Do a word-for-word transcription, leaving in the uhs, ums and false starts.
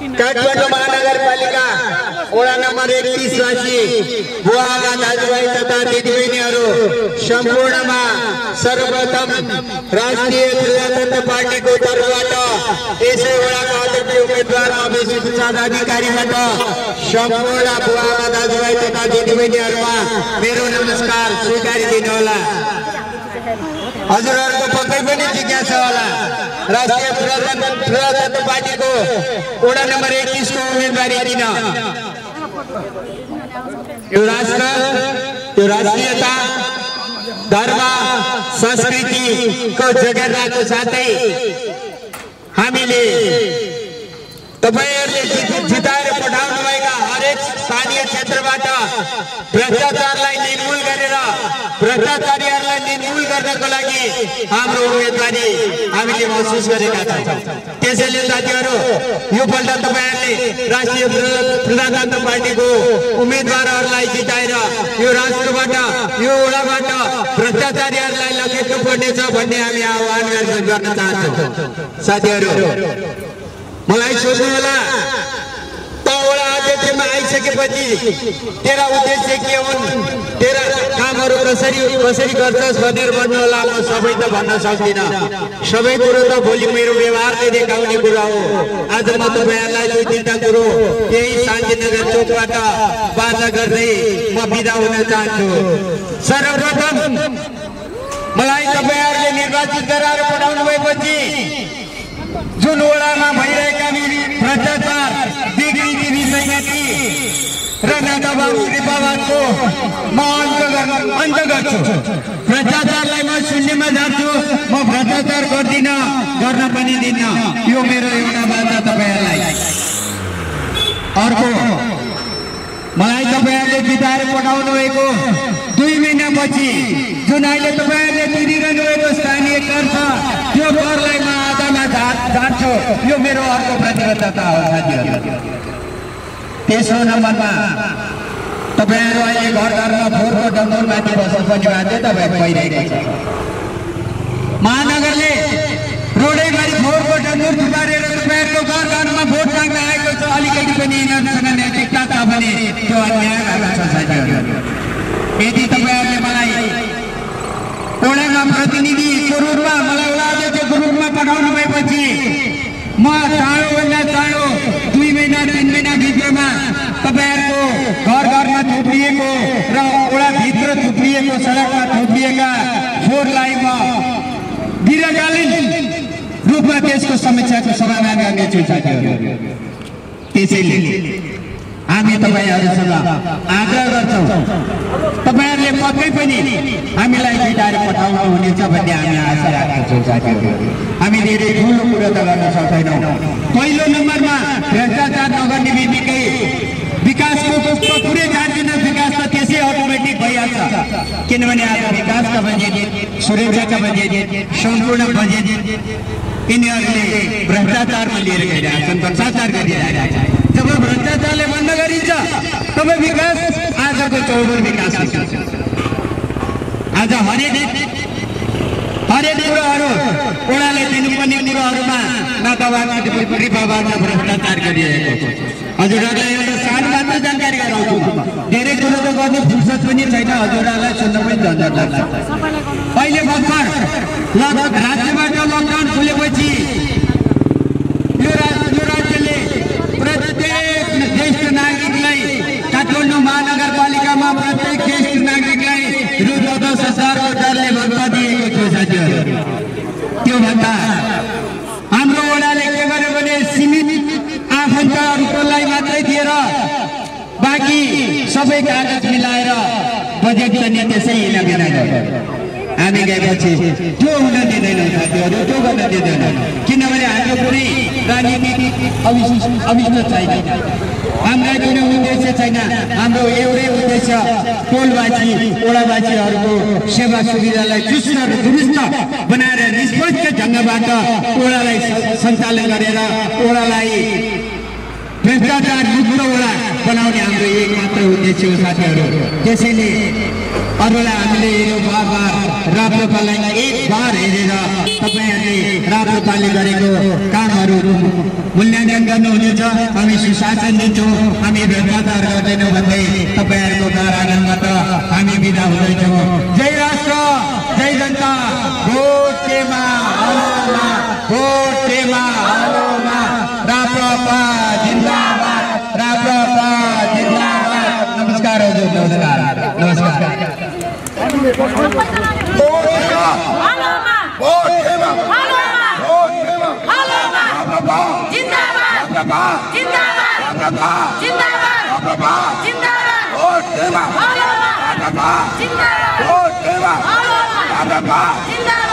काठमाडौँ महानगरपालिका वडा नम्बर एकतीस वासी बुवाका दाजुभाइ तथा दिदीबहिनीहरू सम्पूर्णमा सर्वप्रथम राष्ट्रिय प्रजातन्त्र पार्टीको तर्फबाट यसै वडाका अध्यक्ष उम्मेदवार अभिषेक प्रसाद अधिकारीबाट सम्पूर्ण बुवाका दाजुभाइ तथा दिदीबहिनीहरूमा मेरो नमस्कार स्वीकारिदिनु होला। हजुरहरूको पक्कै पनि जिज्ञासा होला राष्ट्रिय प्रजातन्त्र पार्टीको वडा नम्बर एकतीस को उम्मेदवारी किन? यो राष्ट्र यो राष्ट्रियता धर्म संस्कृतिको जगेर्नाको साथै हामीले तपाईहरुले जिताएर पठाउनु भएका हरेक स्थानीय क्षेत्रबाट भ्रष्टाचारलाई निर्मूल गरेर भ्रष्टाचारीहरूलाई निर्मूल गर्नको लागि हाम्रो उम्मेदवारी हामीले महसुस गरेका छौं। त्यसैले साथीहरु यो पल्ट तपाईहरुले राष्ट्रिय प्रजातन्त्र पार्टीको उम्मेदवारहरूलाई जिताएर यो राष्ट्रबाट यो वडाबाट भ्रष्टाचारीहरूलाई लखेट्नु पर्नेछ भन्ने हामी आह्वान गर्न चाहन्छौं। साथीहरु मलाई सोच्नु होला त वडा अध्यक्षमा आइसकेपछि तेरा उद्देश्य के हुन्, तेरा कामहरू कसरी कसरी गर्छस् भनेर भन्नु होला। म सबै त भन्न सक्दिनँ, सबै कुरो त भोलि मेरो व्यवहारले देखाउने कुरा हो। आज म तपाईहरुलाई दुई तीनटा कुरो यही शान्तिनगर चोकबाट वाचा गर्दै म बिदा हुन चाहन्छु। सर्वप्रथम मलाई तपाईहरुले निर्वाचित गराएर पठाउनु भएपछि जुन वडामा भइरहेका भ्रष्टाचार विकृति विषयमाथि र नेताबाबु कृपावादको म अन्त गर्न अन्त गर्छु। भ्रष्टाचारलाई म शून्यमा जान्छु, म भ्रष्टाचार गर्दिन, गर्न पनि दिन्न। यो मेरो एउटा बाचा तपाईहरुलाई। अर्को, मलाई तपाईहरुले जिताएर पठाउनु भएको दुई महिनापछि जुन अहिले तपाईहरुले तिरिरहनु भएको स्थानीय कर छ त्यो करलाई म आधामा झार्छु। यो मेरो अर्को प्रतिबद्धता हो साथीहरु। तेस्रो नम्बरमा तपाईहरु अहिले घर घरमा फोहोरको डङ्गोरमाथि बस्नु पनि बाध्य तपाईँ भइरहेको छ। महानगरले रोडैभरि फोहोरको डङ्गोर थुपारेर तपाईहरुको घर घरमा भोट माग्न आएको छ। अलिकति पनि यिनीहरुसँग नैतिकता छ भने त्यो अन्याय भएको छ साथीहरु। यदि तपाईहरुले मलाई वडामा प्रतिनिधिको रूपमा मलाई वडा अध्यक्षको रूपमा पठाउनु भएपछि म चाँडोभन्दा चाँडो दुई महिना तीन महिना भित्रमा तपाईहरुको घर घरमा थुप्रिएको र वडाभित्र थुप्रिएको सडकमा थुप्रिएका फोहोरलाई म दीर्घकालीन रूपमा त्यसको समस्याको समाधान गर्नेछु साथीहरु। त्यसैले हामी तपाईहरुसँग आग्रह गर्छौं, तपाईहरुले पक्कै पनि हामीलाई जिताएर पठाउनु हुनेछ भन्ने हामी आशा राख्छौं साथीहरु। हामी धेरै ठूलो कुरा त गर्न सक्दैनौं। पहिलो नम्बरमा भ्रष्टाचार नगर्ने बित्तिकै विकासको पुरै जान्दिन, विकास त त्यसै अटोमेटिक भइहाल्छ। किनभने आज विकासका बजेट, सुरक्षाका बजेट, सम्पूर्ण बजेट यिनीहरूले भ्रष्टाचारमा लिएर गइरहेका छन्, भ्रष्टाचार गरिरहेका छन्। जब भ्रष्टाचारले बन्द गरिन्छ तब विकास आजको चौबो विकास हुन्छ। आज हरेक हरेक कुराहरू वडाले दिनुपर्ने कुराहरूमा नदबाद कृपावाद भ्रष्टाचार गरिरहेको छ। हजुरहरूलाई एउटा सानो मात्र जानकारी गराउँछु, धेरै कुरो त गर्ने फुर्सद पनि छैन, हजुरहरूलाई सुन्न पनि झन्झट लाग्छ। अहिले भर्खर राज्यबाट लकडाउन खुलेपछि यो राज्यले प्रत्येक ज्येष्ठ नागरिकलाई काठमाडौँ महानगरपालिकामा प्रत्येक ज्येष्ठ नागरिकलाई रु दस हजारको दरले भत्ता दिएको थियो साथीहरु। त्योभन्दा हाम्रो वडाले के गर्यो भने सीमित आफन्तहरूलाई मात्रै दिएर बाँकी सबै कागज मिलाएर बजेट पनि त्यसै हिँड्न गयो। हामी गएपछि त्यो हुन दिँदैनौँ साथीहरु, त्यो गर्न दिँदैनौँ। किनभने हाम्रो कुनै राजनीतिक अभिष्ट छैन, हामीलाई कुनै उद्देश्य छैन। हाम्रो एउटै उद्देश्य टोलवासी वडावासीहरूको सेवा सुविधालाई चुस्त र दुरुस्त बनाएर निष्पक्ष ढङ्गबाट वडालाई सञ्चालन गरेर वडालाई भ्रष्टाचार मुक्त वडा बनाउने हाम्रो एक मात्र उद्देश्य हो साथीहरु। त्यसैले अरूलाई हामीले यो बार बार राप्रपालाई एक बार हेरेर तपाईँहरूले राप्रपाले गरेको कामहरू मूल्याङ्कन गर्नुहुनेछ। हामी सुशासन दिन्छौँ, हामी भ्रष्टाचार गर्दैनौँ भन्दै तपाईँहरूको घर आँगनबाट हामी बिदा हुँदैछौँ। जय राष्ट्र, जय जनता, भोट केमा हलोमा, भोट केमा हलोमा, राप्रपा जिन्दाबाद, राप्रपा जिन्दाबाद। नमस्कार हजुर, नमस्कार नमस्कार। भोट केमा हलोमा, भोट केमा हलोमा, भोट केमा हलोमा, राप्रपा जिन्दाबाद, राप्रपा जिन्दाबाद, राप्रपा जिन्दाबाद, राप्रपा जिन्दाबाद, भोट केमा हलोमा, राप्रपा जिन्दाबाद, भोट केमा हलोमा, राप्रपा जिन्दाबाद।